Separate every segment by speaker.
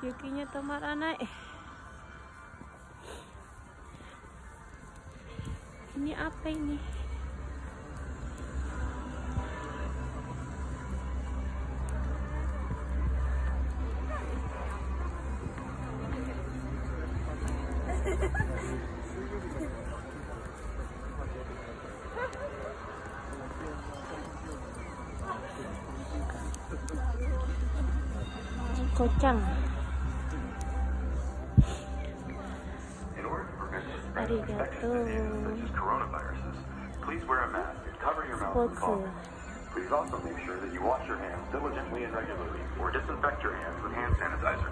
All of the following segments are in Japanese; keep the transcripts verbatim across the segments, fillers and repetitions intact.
Speaker 1: Yukinya tamaranai. Ini apa ini? Kocang. Arigato.
Speaker 2: Please wear a mask and cover your mouth and cough. Please also make sure that you wash your hands diligently and regularly, or disinfect your hands with hand sanitizer.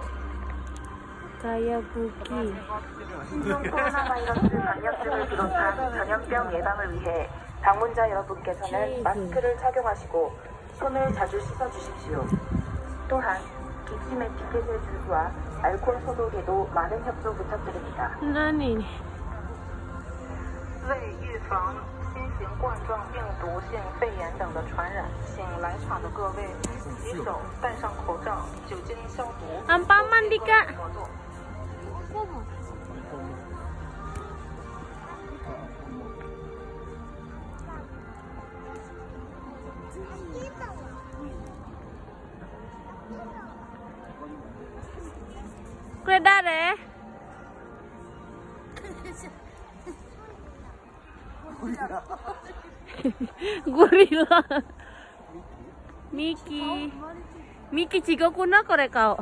Speaker 1: Kaya buki.
Speaker 3: 신종 코로나 바이러스 감염증을 비롯한 전염병 예방을 위해 방문자 여러분께서는 마스크를 착용하시고 손을 자주 씻어 주십시오. 또한 기침 에티켓의 준수와 알코올 소독에도 많은 협조 부탁드립니다.
Speaker 1: 나니?
Speaker 3: 为预防新型冠状病毒性肺炎等的传染，请来场的各位洗手，戴上口罩，酒精消毒。
Speaker 1: Ang paman di ka. Kredare. Gorilla. Mickey. Mickey chigoku na kore kao.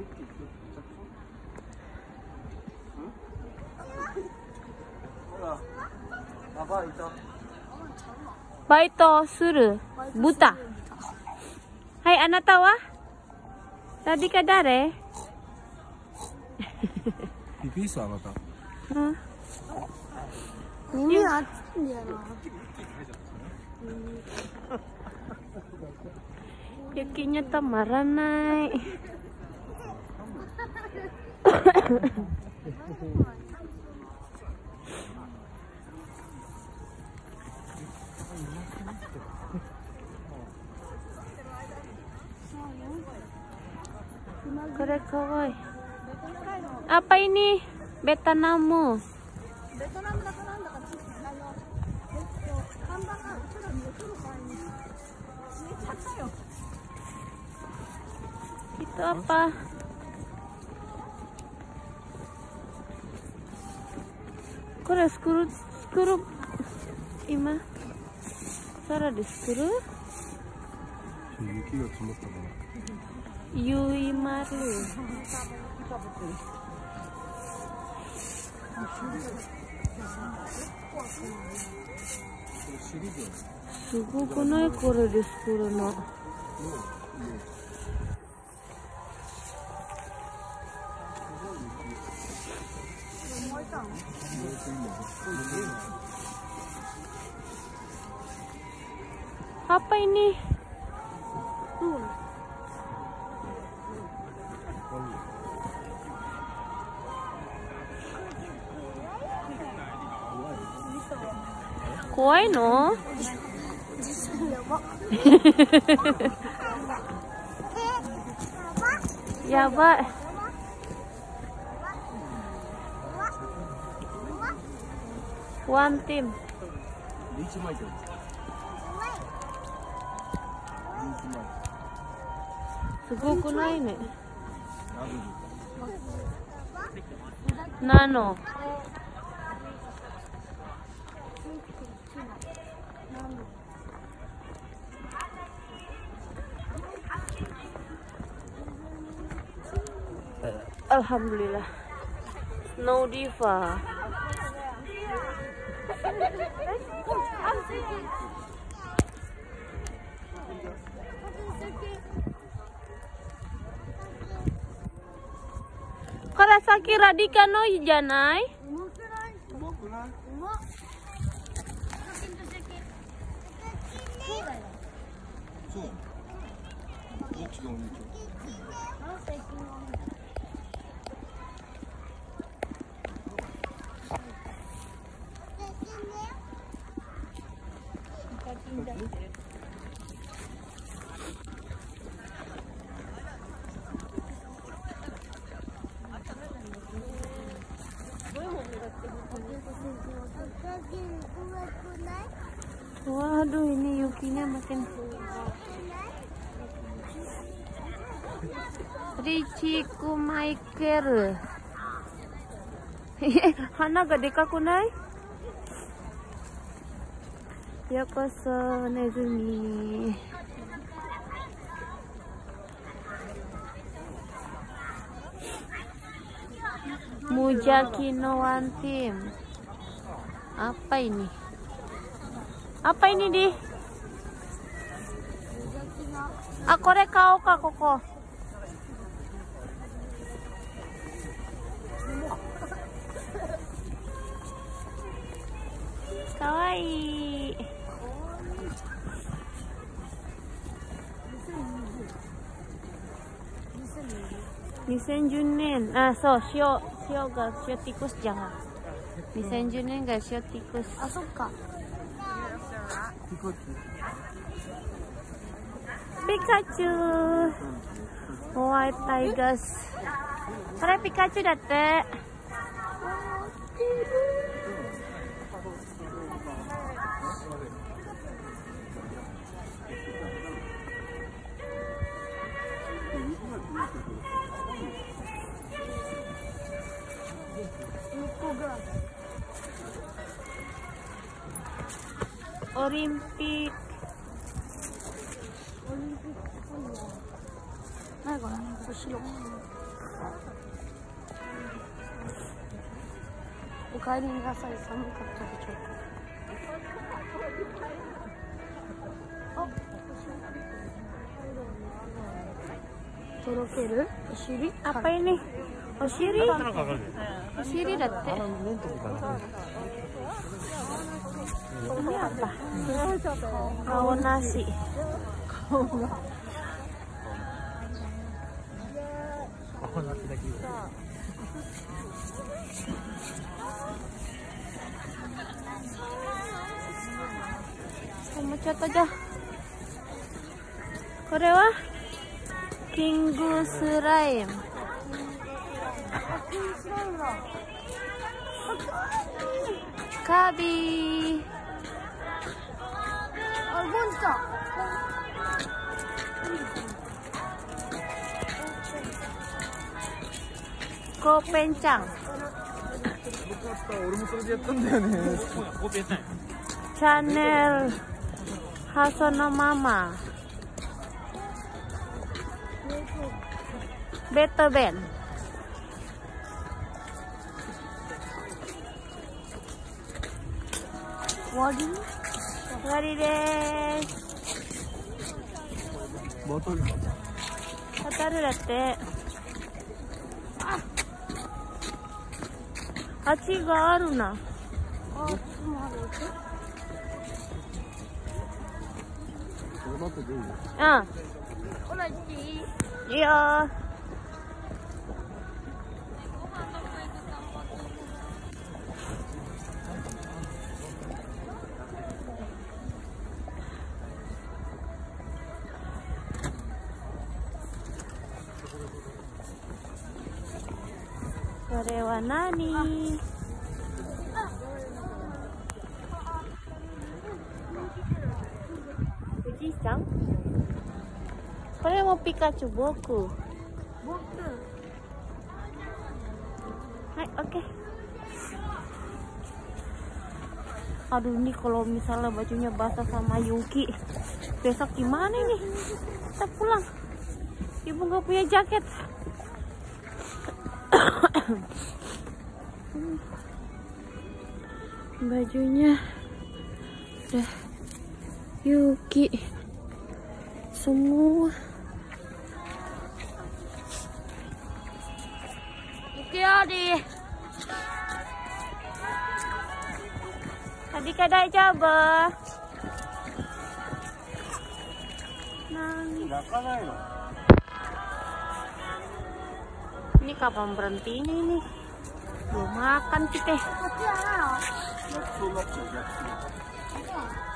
Speaker 1: Baito suru. Buta. Hai, anata wa? Tadi ka dare?
Speaker 4: Pipi 있어 안았다.
Speaker 1: 응.
Speaker 5: 몸이 아픈데요.
Speaker 1: Yukinya tamaranai. Kore kawaii. Apa ini? Betanamu. Itu apa? Kore skuru skuru ima. Sara de skuru?
Speaker 4: 유키가 숨었다고.
Speaker 1: Yuimaru. Suguku nai kore de skuru no. Apa ini? Kawaii no? Yaba. One team. Suguku nai ne. Nano. Alhamdulillah. Snow Diva. Karasaki Radika no janai? Aduh, ini Yukinya makin. Richiku Michael. Hana ga dekaku nai? Yokoso, Nezumi. Mujaki no One Team. Apa ini? Apa ini, Di? Ah, kore kao ka, koko. Kawaii.にせんじゅうねん、あ、そう、塩、塩が塩ティクスじゃん。にせんじゅうねんが塩ティクス。
Speaker 5: あ、そっか。
Speaker 1: ピカチュウ。ホワイトタイガース。これピカチュウだって。オリンピック。
Speaker 5: 何これ？後ろ。お帰りなさい。寒かったでしょうか。とろけるお尻？
Speaker 1: Apa ini? Oshiri? Oshiri datte. Ini apa? Kao nasi. Kamu coba aja. Korea? Kingu slime. Kabi.
Speaker 5: あ、ゴンちゃん。
Speaker 1: コーペンちゃん。
Speaker 4: 俺もそれでやったんだよね。
Speaker 1: チャンネル。ハソのママ。ベッドベン。
Speaker 5: 終わり？
Speaker 1: 終わりでーす。
Speaker 4: ボトル。
Speaker 1: ボトルだって。あっちがあるな。
Speaker 5: あ、ちょっと待って。
Speaker 1: うん。
Speaker 5: 同じでいい？
Speaker 1: いいよー。これは何？おじいちゃん？これもピカチュウ、僕。
Speaker 5: 僕。
Speaker 1: Hai, oke. Okay. Aduh, nih kalau misalnya bajunya basah sama Yuki, besok gimana nih? Kita pulang. Ibu nggak punya jaket. Bajunya udah Yuki semua. Yuki Adi. Tadi kadai coba. Nangis. Ini kapan berhentinya ini? Belum makan kita.
Speaker 5: Tapi anak.